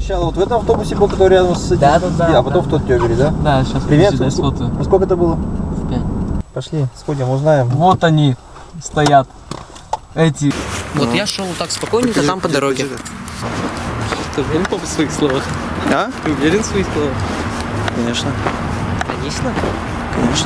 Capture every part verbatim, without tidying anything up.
Сначала вот в этом автобусе был, который рядом с... Да, да, да. А потом да. в тот тебе, да? Да, сейчас привет. Сюда сфотаю. А сколько это было? В пять. Пошли, сходим, узнаем. Вот они стоят. Эти. Вот ну. я шел так спокойненько покажи, там по дороге. Ты уверен в своих словах? А? Ты уверен в своих словах? Конечно. Конечно? Конечно.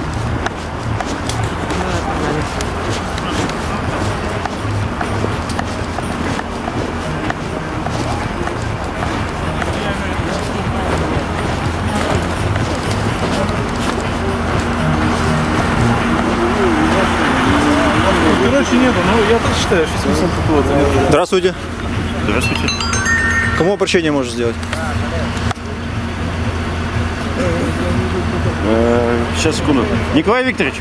Короче, нету, но я так считаю, что смысл такого. Здравствуйте. Здравствуйте. Кому обращение можно сделать? Сейчас, секунду. Николай Викторович,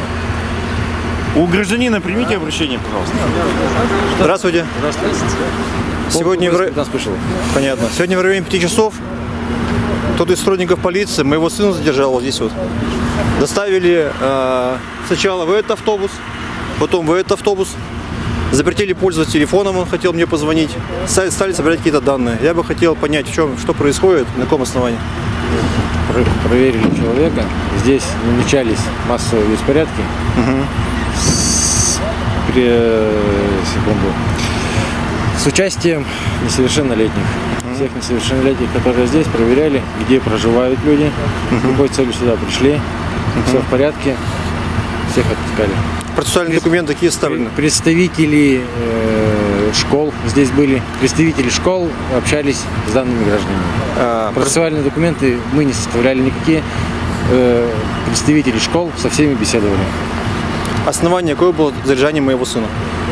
у гражданина примите обращение, пожалуйста. Здравствуйте. Здравствуйте. Сегодня в... нас пришел. Понятно. Сегодня в районе пяти часов кто-то из сотрудников полиции моего сына задержал вот здесь вот. Доставили э, сначала в этот автобус, потом в этот автобус. Запретили пользоваться телефоном, он хотел мне позвонить. Стали собирать какие-то данные. Я бы хотел понять, в чем, что происходит, на каком основании. Проверили человека. Здесь намечались массовые беспорядки. Угу. С, при, секунду, с участием несовершеннолетних. Угу. Всех несовершеннолетних, которые здесь, проверяли, где проживают люди, угу. с какой целью сюда пришли. Угу. Все в порядке. Всех отпускали. Процессуальные документы какие составлены? Представители э, школ здесь были. Представители школ общались с данными гражданами. А, Процессуальные про... документы мы не составляли никакие. Э, представители школ со всеми беседовали. Основание какое было задержание моего сына?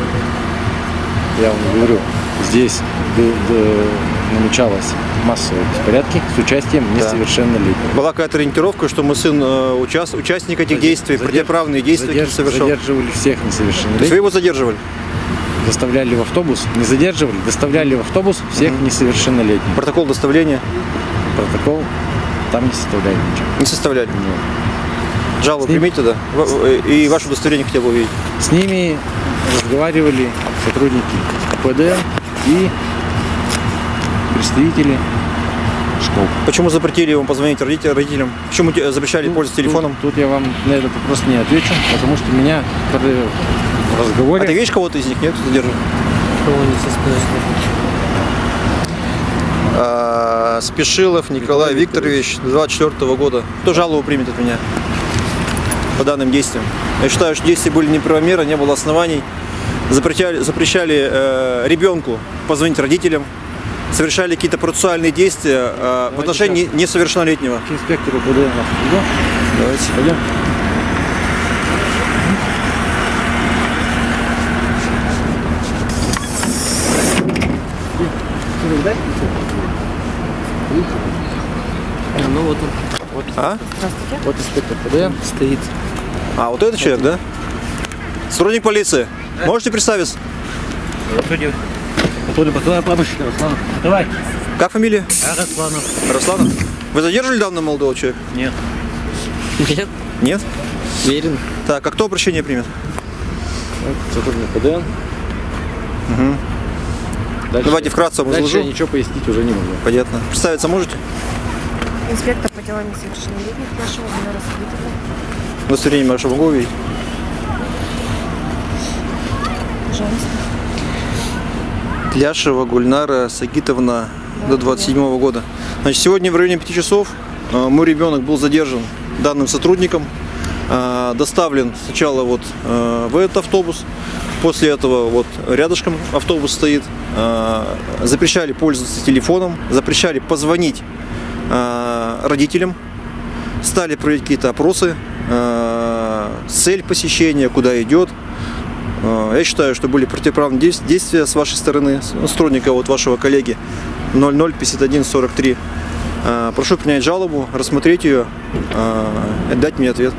Я вам говорю, здесь д- д- намечалось массовые беспорядки с участием несовершеннолетних. Да. Была какая-то ориентировка, что мой сын э, участ... участник этих Задерж... действий, противоправные действия Задерж... совершил? Задерживали всех несовершеннолетних. То есть вы его задерживали? Доставляли в автобус, не задерживали, доставляли в автобус всех mm-hmm. несовершеннолетних. Протокол доставления? Протокол там не составляли ничего. Не составляли? Нет. Жалобу ним... примите, да? И ваше удостоверение хотел бы увидеть. С ними разговаривали сотрудники ПД и представители школ. Почему запретили ему позвонить родителям? Почему запрещали тут, пользоваться телефоном? Тут, тут я вам на этот вопрос не отвечу, потому что меня в разговоре... А ты видишь кого-то из них, нет? Задерживали? Кого не состоит? А, Спешилов Николай, Николай Викторович, двадцать четвёртого года. Кто жалобу примет от меня по данным действиям? Я считаю, что действия были неправомерны, не было оснований. Запрещали, запрещали э, ребенку позвонить родителям, совершали какие-то процессуальные действия э, в отношении несовершеннолетнего. К инспектору ПД. Давайте. Пойдем. Ну вот он. Вот. А? Здравствуйте. Вот инспектор ПД стоит. А, вот этот человек, да? Сотрудник полиции. Да. Можете представиться? Давай. Как фамилия? Росланов. Росланов. Вы задерживали данного молодого человека? Нет. Нет? Нет? Уверен. Так, а кто обращение примет? Сотрудник ПД. Угу. Дальше, Давайте вкратце вам изложу. Дальше я ничего пояснить уже не могу. Понятно. Представиться можете? Инспектор по делам несовершеннолетних нашего Гульнара Сагитовна. Удостоверение ваше могу увидеть? Пожалуйста. Ляшева Гульнара Сагитовна, да, до двадцать седьмого года. Значит, сегодня в районе пяти часов мой ребенок был задержан данным сотрудником, доставлен сначала вот в этот автобус, после этого вот рядышком автобус стоит. Запрещали пользоваться телефоном, запрещали позвонить родителям, стали проводить какие-то опросы, цель посещения, куда идет. Я считаю, что были противоправные действия с вашей стороны, сотрудника вот вашего коллеги ноль ноль пятьдесят один сорок три. Прошу принять жалобу, рассмотреть ее и дать мне ответ.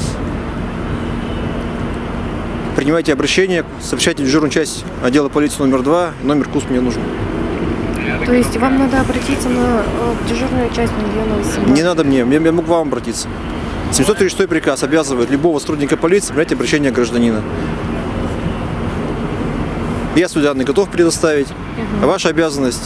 Принимайте обращение, сообщайте в дежурную часть отдела полиции номер два, номер КУС мне нужен. То есть вам надо обратиться на дежурную часть Миллионова семнадцать? Не надо мне, я могу к вам обратиться. семьсот тридцать шестой приказ обязывает любого сотрудника полиции принять обращение гражданина. Я свои данные готов предоставить. Угу. А ваша обязанность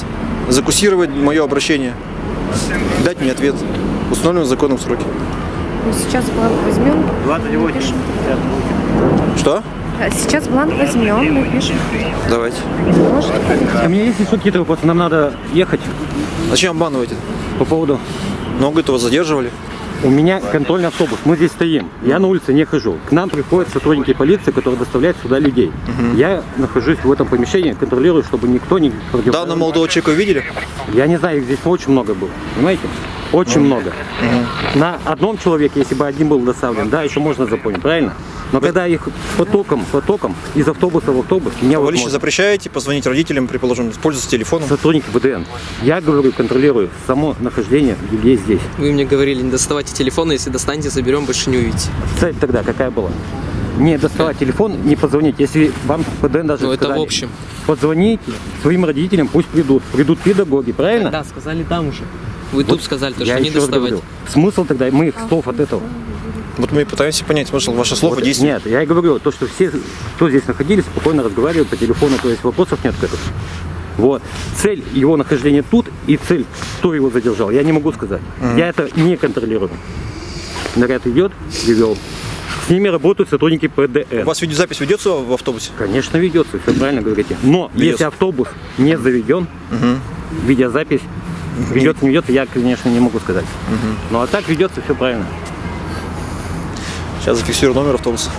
закуссировать мое обращение, дать мне ответ в установленном законом сроке. Ну, сейчас бланк возьмем, двадцать восемь. напишем. Что? А сейчас бланк возьмем, напишем. Давайте. Можете? У меня есть еще какие-то вопросы, нам надо ехать Зачем обманываете? по поводу... Много этого задерживали. У меня контрольный автобус, мы здесь стоим, я на улице не хожу. К нам приходят сотрудники полиции, которые доставляют сюда людей. Я нахожусь в этом помещении, контролирую, чтобы никто не... Данного молодого человека видели? Я не знаю, их здесь очень много было, понимаете? Очень много. На одном человеке, если бы один был доставлен, да, еще можно запомнить, правильно? Но когда их потоком, потоком, из автобуса в автобус, меня Вы вот лично можно- запрещаете позвонить родителям, предположим, пользоваться телефоном? сотрудники ВДН. Я говорю, контролирую само нахождение людей здесь. Вы мне говорили, не доставайте телефон, если достанете, заберем, больше не увидите. Цель тогда какая была? Не доставать телефон, не позвонить. Если вам ВДН даже Ну, это сказали, в общем. позвоните своим родителям, пусть придут. Придут педагоги, правильно? Да, сказали там уже. Вы Вот тут сказали, то, я что не еще раз доставать. говорю, смысл тогда, мы их стов от этого. Вот мы пытаемся понять смысл ваших слов и Вот, действий. нет, я и говорю, то, что все, кто здесь находились, спокойно разговаривают по телефону, то есть вопросов нет к этому. Вот. Цель его нахождения тут и цель, кто его задержал, я не могу сказать. Я это не контролирую. Наряд идет, привел. С ними работают сотрудники У ПДН. вас видеозапись ведется в автобусе? Конечно, ведется, все правильно говорите. Но Ведется. если автобус не заведен, видеозапись ведется, не ведется, я, конечно, не могу сказать. Ну а так ведется, все правильно. Сейчас зафиксирую номер автобуса.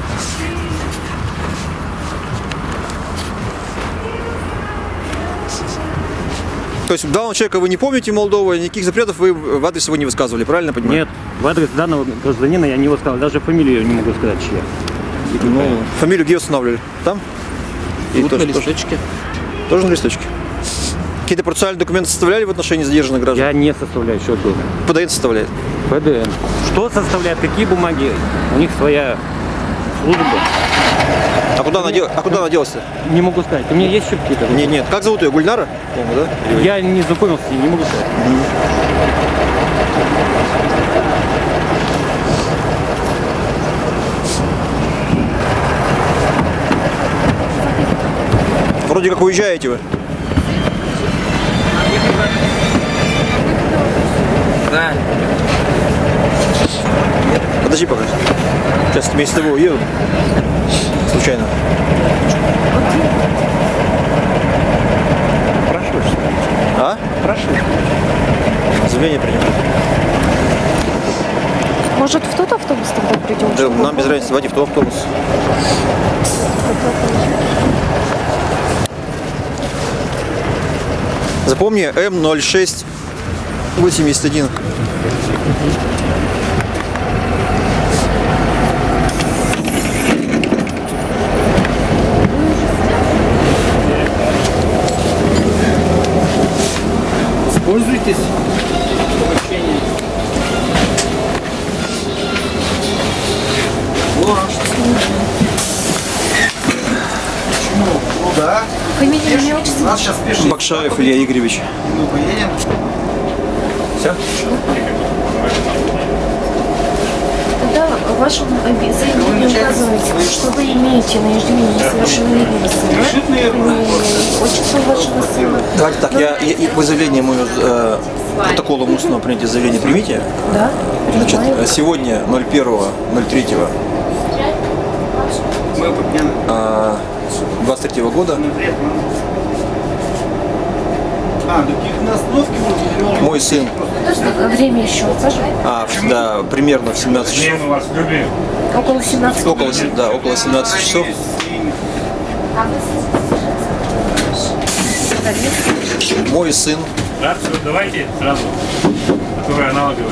То есть данного человека вы не помните, молодого, никаких запретов вы в адрес его не высказывали, правильно понимаю? Нет, в адрес данного гражданина я не высказал, даже фамилию не могу сказать, чья. Ну, фамилию где устанавливали? Там? И Вот на тоже, тоже, листочке. тоже на листочке. Какие-то процессуальные документы составляли в отношении задержанных граждан? Я не составляю счет дома. ПДН составляет. ПДН. Что составляет, какие бумаги? У них своя служба. А куда она, дел... а куда она делась-то? Не могу сказать. У меня есть еще какие-то? Нет, нет. Как зовут ее? Гульнара? По-моему, да? Или вы? Я не знакомился с ней, не могу сказать. Вроде как уезжаете вы. Да. Подожди пока. Сейчас вместе с тобой уеду. Случайно. Прошу, что ли? А? Прошу. Заявление принял. Может, в тот автобус тогда придем? Да, чтобы нам без было? разницы, давайте в тот автобус. Запомни, М ноль шесть восемьдесят один. Пользуйтесь. Фамилия, имя, отчество? Бакшаев Илья Игоревич. Все? Тогда в вашем оби- заявлении указывайте, что вы имеете на иждивение несовершеннолетнего сына, фамилия, отчество вашего сына. Давайте так, я, я, я- вы заявление мое э, протоколом устного принятия заявления примите. Да, Значит, принимаю. сегодня ноль первого ноль третьего э, двадцать третьего года мой сын, Время еще укажем. а, в- да, примерно в семнадцать часов, Около семнадцати. около, се- да, около семнадцати часов, мой сын Да, все, давайте сразу, которая аналоговая.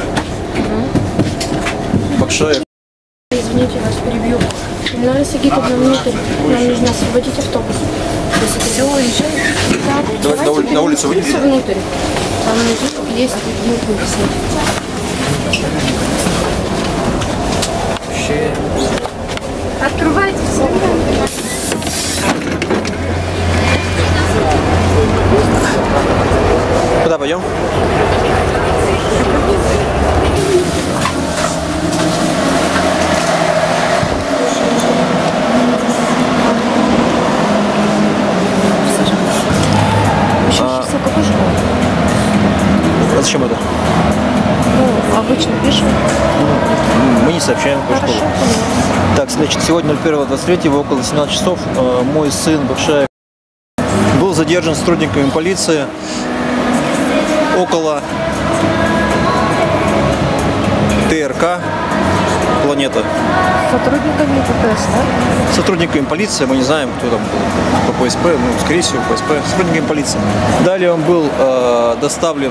Бакшаев Извините, вас перебью. Ильнара Сагитовна, внутрь. Нам нужно освободить автобус. Если ты все уезжаешь, так, Давайте на ули- на улицу выйдите. внутрь. Там внизу есть где выписать. Открывайте все. Куда пойдем? Еще А. часов какой школы? Зачем это? Ну, обычно пишем. Мы не сообщаем. Хорошо, что... поняла. Так, значит, сегодня ноль первого двадцать третьего около семнадцати часов э, мой сын Бакшаев был задержан сотрудниками полиции около ТРК «Планета». Сотрудниками ППС, да? Сотрудниками полиции, мы не знаем, кто там был, по ПСП, ну, скорее всего, ПСП, сотрудниками полиции. Далее он был э, доставлен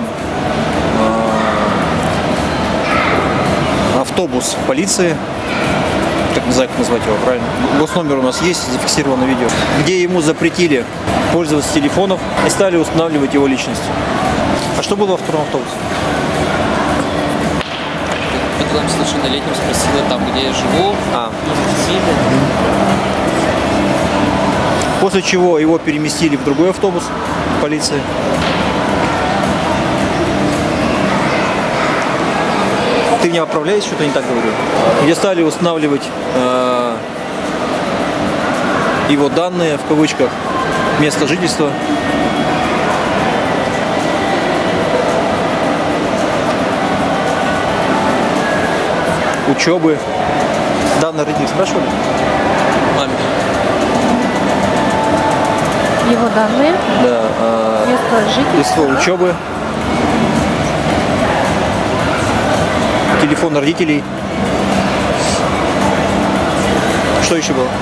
э, автобус полиции, как не знаю, как назвать его правильно. Госномер у нас есть, зафиксировано видео, где ему запретили пользоваться телефоном и стали устанавливать его личность. А что было во втором автобусе? Потом совершеннолетним спросила там, где я живу. А. После чего его переместили в другой автобус полиции. Ты меня поправляешь, что-то не так говорю. Где стали устанавливать э, его данные, в кавычках, место жительства. Учебы. Данные родители спрашивали? Маме. Его данные, Да. Э, место жительства, листво учебы. Телефон родителей. Что еще было?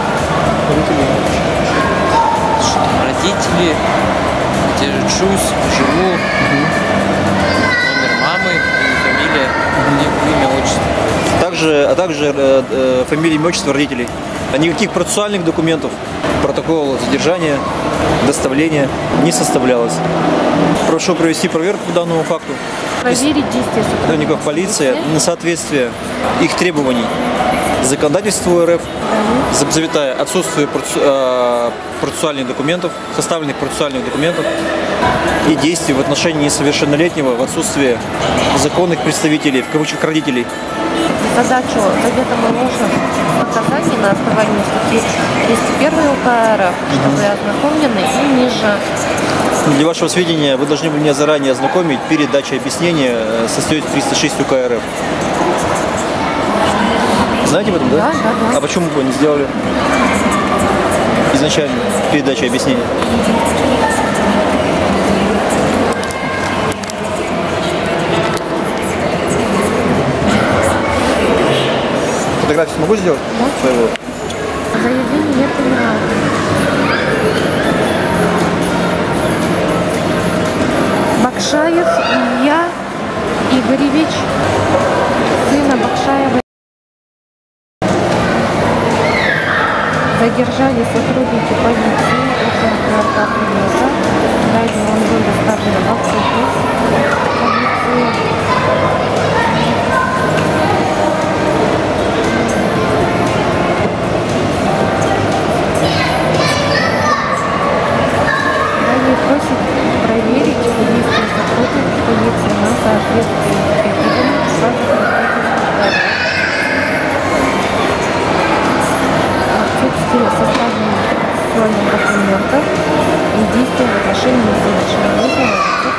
Родители, где я учусь, живу, номер мамы, фамилия, имя, отчество. Также, а также э, э, фамилия, имя, отчество родителей. А никаких процессуальных документов, протокола задержания, доставления не составлялось. Прошу провести проверку по данному факту. проверить действия Сотрудников полиции на соответствие их требований законодательству РФ, запятая отсутствие процессуальных документов, составленных процессуальных документов и действий в отношении несовершеннолетнего в отсутствие законных представителей, в кавычках родителей. Задачу Совета молодежи наказаний на основании статьи двести один УК РФ, чтобы ознакомлены и ниже. Для вашего сведения, вы должны были меня заранее ознакомить перед дачей объяснения со статьей триста шесть УК РФ. Знаете об этом, да? Да, да, да. А почему вы не сделали изначально перед дачей объяснения? Фотографию смогу сделать? Да. Своего? Заявление не понимаю. Бакшаев Илья Игоревич, сына Бакшаева. Задержали сотрудники полиции около ТРК «Планета». Далее он был доставлен в автобус полиции. Далее просит проверить действия сотрудников полиции на соответствие требованиям по законодательству. Отсутствие составленных процессуальных документов и действия в отношении несовершеннолетнего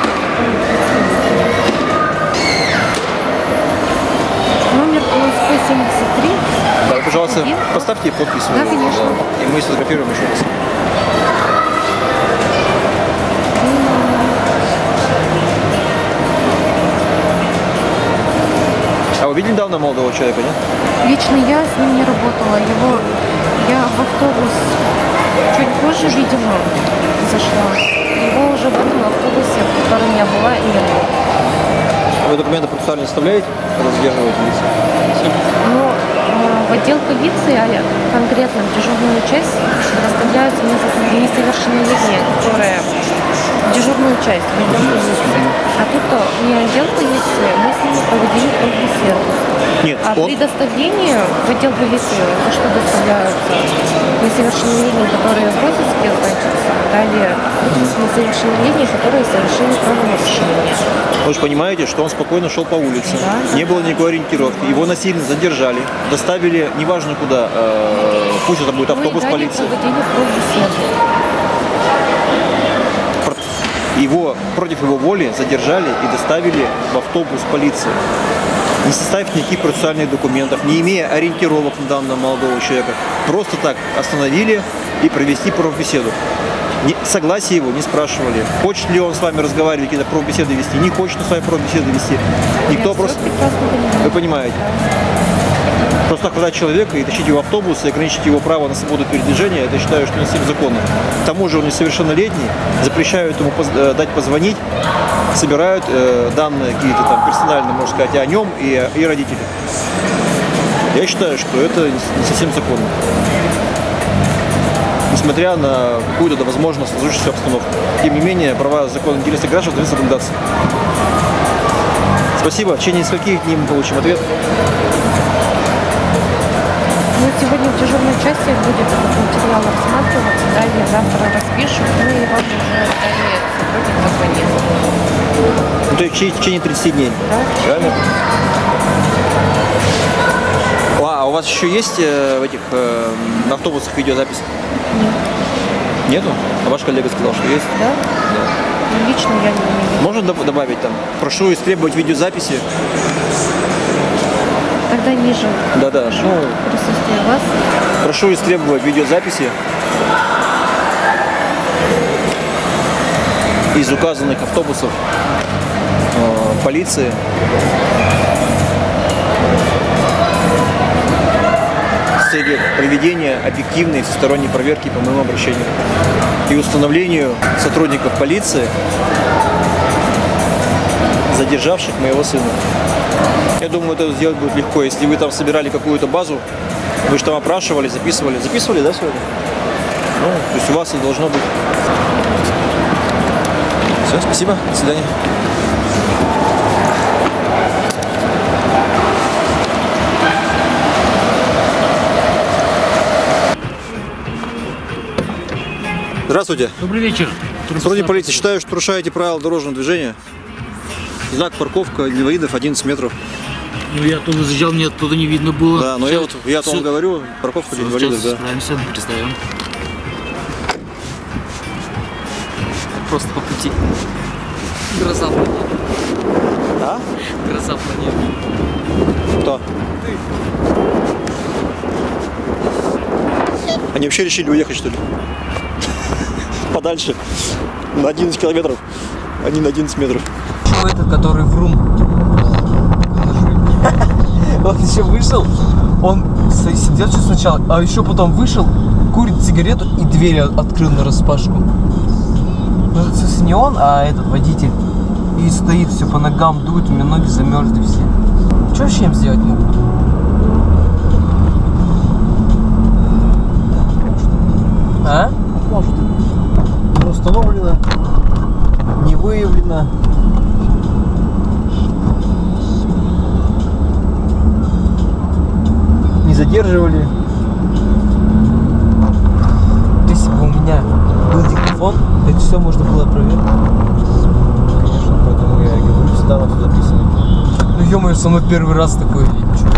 номер КСП семьдесят три. Да, пожалуйста, поставьте подпись. Да, конечно. И мы сфотографируем еще раз. А вы видели недавно молодого человека, нет? Лично я с ним не работала. Его я в автобус чуть позже, видимо, зашла. Его уже было на автобусе, в котором я была, и не было. Вы документы процессуально составляете, когда задерживаете лица? Но э, в отдел полиции, а конкретно в дежурную часть, доставляются несо- несовершеннолетние, которые в дежурную часть, в отдел полиции. А тут то не отдел полиции, мы с ними проводили беседу. Нет, А он... при доставлении в отдел полиции, за что доставляются несовершеннолетние, которые в розыске, значится, далее несовершеннолетние, которые совершили правонарушение. Вы же понимаете, что он спокойно шел по улице, Да. не было никакой ориентировки, его насильно задержали, доставили неважно куда, э, пусть это будет автобус Мы полиции. проводили беседу. Его против его воли задержали и доставили в автобус полиции, не составив никаких процессуальных документов, не имея ориентировок на данного молодого человека. Просто так остановили и провести профбеседу. Не, согласие его не спрашивали. Хочет ли он с вами разговаривать, какие-то профбеседы вести, не хочет он с вами профбеседы вести. Никто Я просто... всё прекрасно понимаю. Вы понимаете? Просто так хватать человека и тащить его в автобус и ограничить его право на свободу передвижения, это я считаю, что не совсем законно. К тому же он несовершеннолетний, запрещают ему поз дать позвонить, собирают э, данные какие-то там персональные, можно сказать, о нем и, и родителей. Я считаю, что это не совсем законно. Несмотря на какую-то, возможно, сложившуюся обстановку. Тем не менее, права закона интересных граждан должны соблюдаться. Спасибо. В течение нескольких дней мы получим ответ. Ну, сегодня в дежурной части будет этот материал рассматриваться, далее завтра распишут, ну и вам уже далее сотрудник позвонит. Ну, то есть в течение тридцати дней. Да? Правильно? А, а у вас еще есть э, в этих э, на автобусах видеозапись? Нет. Нету? А ваш коллега сказал, что есть? Да? Да. Ну, лично я не имею. Можно доб- добавить там? Прошу истребовать видеозаписи. Тогда ниже Да-да. Ну, присутствие вас. прошу истребовать видеозаписи из указанных автобусов э, полиции с целью проведения объективной всесторонней проверки по моему обращению и установлению сотрудников полиции, задержавших моего сына. Я думаю, это сделать будет легко. Если вы там собирали какую-то базу, вы же там опрашивали, записывали. Записывали, да, сегодня? Ну, то есть у вас это должно быть. Все, спасибо, до свидания. Здравствуйте. Добрый вечер. Сотрудник полиции, считаю, что нарушаете правила дорожного движения. Знак парковка инвалидов одиннадцать метров. Ну, я тоже заезжал, мне оттуда не видно было. Да, но Всё, я вот я вам говорю, парковка для инвалидов, да. Справимся, представим. Просто по пути. Гроза планеты. А? Гроза планеты. Кто? Они вообще решили уехать, что ли? Подальше. На одиннадцать километров. Они на одиннадцать метров. Этот, который врун. Он еще вышел, он сидел сейчас сначала, а еще потом вышел, курит сигарету и дверь открыл на распашку. Ну, это не он, а этот водитель. И стоит, все по ногам дует, у меня ноги замерзли все. Что вообще им сделать могут? А? Может. Не установлено, не выявлено. Не задерживали. Если бы у меня был диктофон, это все можно было проверить. Конечно, поэтому я и говорю, всегда нам все записано. Ну ё-моё, со мной первый раз такое видеть.